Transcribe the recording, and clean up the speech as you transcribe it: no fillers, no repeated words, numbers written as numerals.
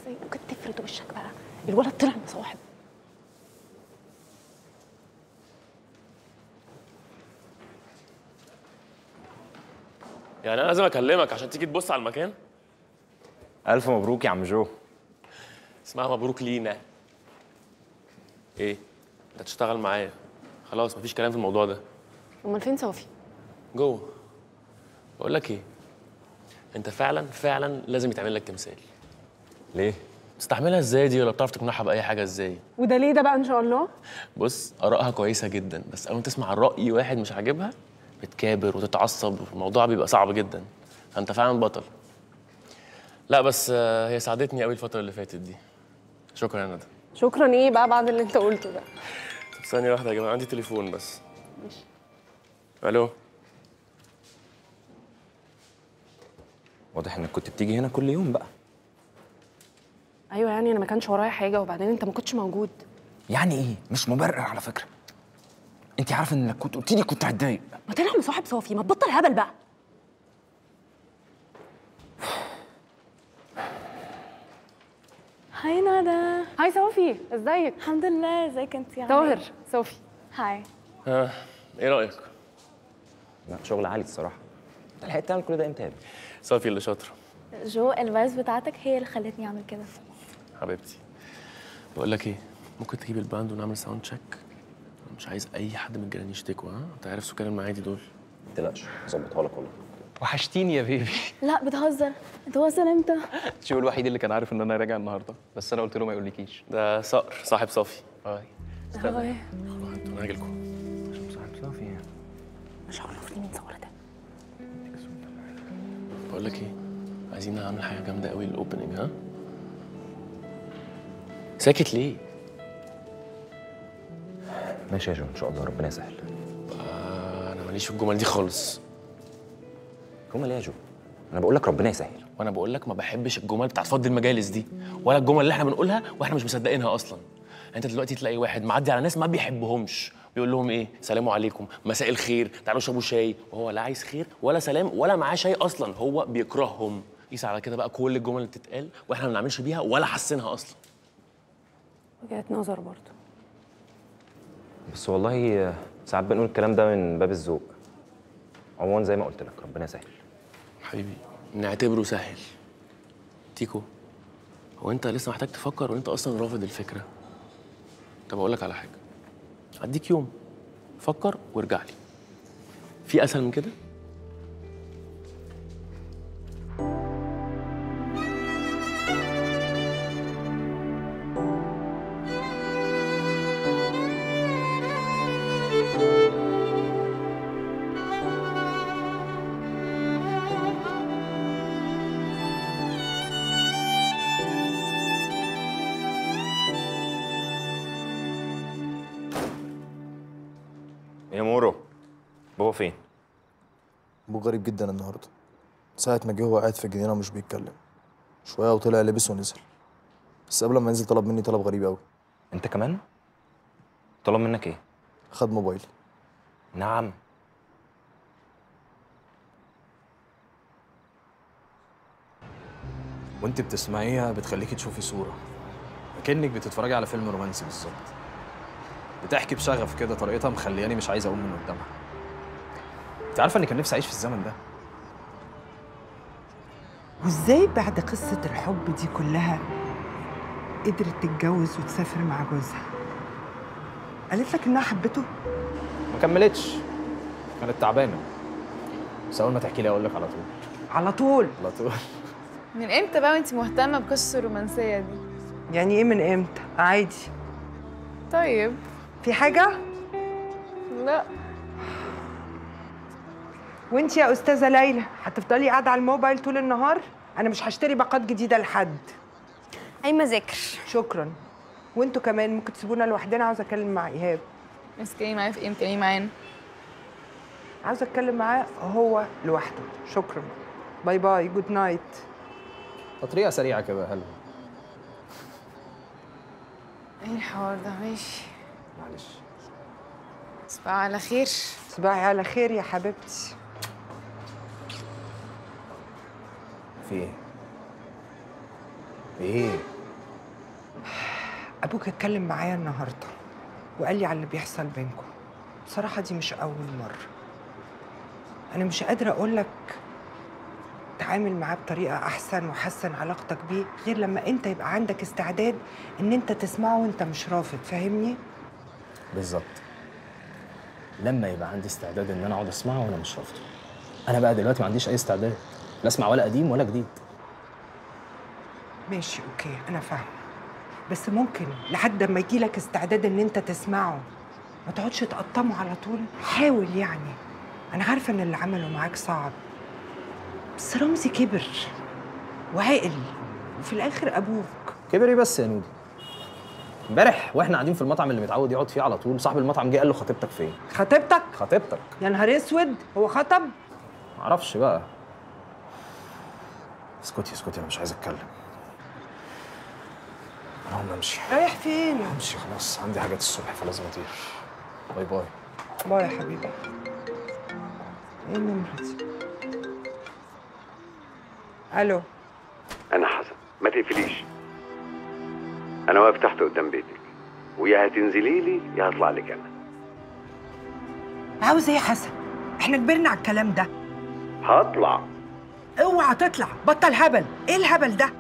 ازاي؟ ممكن تفرد وشك بقى، الولد طلع مصاحب. يعني انا لازم اكلمك عشان تيجي تبص على المكان؟ الف مبروك يا عم جو. اسمها مبروك لينا. ايه؟ انت تشتغل معايا خلاص، مفيش كلام في الموضوع ده. امال فين صافي؟ جوه. بقول لك ايه، انت فعلا لازم يتعمل لك تمثال. ليه؟ تستحملها ازاي دي، ولا بتعرف تقنعها باي حاجه ازاي؟ وده ليه ده بقى ان شاء الله؟ بص، ارائها كويسه جدا، بس اول ما تسمع راي واحد مش عاجبها بتكابر وتتعصب، الموضوع بيبقى صعب جدا. فانت فعلا بطل. لا بس هي ساعدتني قوي الفتره اللي فاتت دي. شكرا يا ندى. شكرا ايه بقى بعد اللي انت قلته ده؟ طب ثانيه واحده يا جماعه، عندي تليفون بس. ماشي. الو. واضح انك كنت بتيجي هنا كل يوم بقى. ايوه يعني انا ما كانش ورايا حاجه، وبعدين انت ما كنتش موجود. يعني ايه؟ مش مبرر على فكره. انت عارفه انك كنت قلت لي كنت هتضايق. ما طلع مصاحب صافي، ما تبطل هبل بقى. هاي ندى. هاي صافي، ازيك؟ الحمد لله، ازيك انت يا طاهر. صافي. هاي. ايه رايك؟ لا شغل عالي الصراحه. انت لحقت تعمل كل ده امتى يا ابني؟ صافي اللي شاطره. جو، الفايز بتاعتك هي اللي خلتني اعمل كده. حبيبتي. بقول لك ايه، ممكن تجيب الباند ونعمل ساوند تشيك؟ انا مش عايز اي حد من الجيران يشتكوا. انت عارف سكان المعادي دول. ما تقلقش، هظبطها لك والله. وحشتيني يا بيبي. لا بتهزر، انت واصل امتى؟ شو الوحيد اللي كان عارف ان انا راجع النهارده، بس انا قلت له ما يقولكيش. ده صقر صاحب صافي. هاي. هاي. انا هاجيلكم. صاحب صافي. مش عرفني مين صور ده. بقول لك ايه، عايزين نعمل حاجه جامده قوي للاوبننج. ها؟ ساكت ليه؟ ماشي يا جو، ان شاء الله ربنا يسهل. انا ماليش في الجمل دي خالص. جمل ايه يا جو؟ انا بقول لك ربنا يسهل. وانا بقول لك ما بحبش الجمل بتاعت فض المجالس دي، ولا الجمل اللي احنا بنقولها واحنا مش مصدقينها اصلا. انت دلوقتي تلاقي واحد معدي على ناس ما بيحبهمش، بيقول لهم ايه؟ سلام عليكم، مساء الخير، تعالوا اشربوا شاي، وهو لا عايز خير ولا سلام ولا معاه شاي اصلا، هو بيكرههم. قيس على كده بقى كل الجمل اللي بتتقال واحنا ما بنعملش بيها ولا حاسينها اصلا. وجهة نظر برضه. بس والله ساعات بنقول الكلام ده من باب الذوق. عموما زي ما قلت لك ربنا يسهل. حبيبي نعتبره سهل. تيكو، هو انت لسه محتاج تفكر وانت اصلا رافض الفكره؟ طب اقول لك على حاجه، اديك يوم فكر وارجع لي. في اسهل من كده؟ يا مورو، بابا فين؟ ابوه غريب جدا النهارده. ساعة ما جه هو قاعد في الجنينة ومش بيتكلم. شوية وطلع لبس ونزل. بس قبل ما ينزل طلب مني طلب غريب قوي. انت كمان؟ طلب منك ايه؟ خد موبايلي. نعم. وانت بتسمعيها بتخليكي تشوفي صورة، اكنك بتتفرجي على فيلم رومانسي بالظبط. بتحكي بشغف كده، طريقتها مخلياني مش عايز اقوم من قدامها. انت عارفه اني كان نفسي اعيش في الزمن ده. وازاي بعد قصة الحب دي كلها قدرت تتجوز وتسافر مع جوزها؟ قالت لك انها حبته؟ ما كملتش، كانت تعبانه. بس اول ما تحكي لي اقول لك على طول. على طول؟ على طول. من امتى بقى وانت مهتمه بقصه الرومانسيه دي؟ يعني ايه من امتى؟ عادي. طيب في حاجة؟ لا. وانت يا استاذة ليلى هتفضلي قاعدة على الموبايل طول النهار؟ انا مش هشتري باقات جديدة لحد. اي ذكر. شكرا. وانتوا كمان ممكن تسيبونا لوحدنا، عاوزة اتكلم مع ايهاب. مسكيني معايا في ايه؟ مكاني معانا. عاوزة اتكلم معاه هو لوحده. شكرا. باي باي، جود نايت. تطريقه سريعه كده حلوه. ايه الحوار ده؟ ماشي معلش. تصبحي على خير. صباحي على خير يا حبيبتي. في ايه؟ في ايه؟ ابوك اتكلم معايا النهارده وقال لي على اللي بيحصل بينكم. بصراحه دي مش اول مره. انا مش قادره اقول لك تعامل معاه بطريقه احسن وحسن علاقتك بيه غير لما انت يبقى عندك استعداد ان انت تسمعه وانت مش رافض. فاهمني؟ بالظبط. لما يبقى عندي استعداد ان انا اقعد اسمعه وانا مش رافضه. انا بقى دلوقتي ما عنديش اي استعداد، لا اسمع ولا قديم ولا جديد. ماشي اوكي انا فاهمه، بس ممكن لحد ما يجي لك استعداد ان انت تسمعه ما تقعدش تقطمه على طول. حاول يعني. انا عارفه ان اللي عمله معاك صعب، بس رمزي كبر وعقل وفي الاخر ابوك. كبر ايه بس يا نودي؟ امبارح واحنا قاعدين في المطعم اللي متعود يقعد فيه على طول، صاحب المطعم جه قال له خطيبتك فين؟ خطيبتك؟ خطيبتك. يا نهار اسود، هو خطب؟ معرفش بقى. اسكتي اسكتي، انا مش عايز اتكلم. انا هقوم امشي. رايح فين؟ امشي خلاص، عندي حاجات الصبح فلازم اطير. باي باي. باي يا حبيبي. ايه النمرة دي؟ الو. أنا حسن، ما تقفليش. أنا واقف تحت قدام بيتك، ويا هتنزلي لي يا هطلع لك أنا. عاوز ايه يا حسن؟ احنا كبرنا على الكلام ده. هطلع. اوعى تطلع، بطل هبل. ايه الهبل ده؟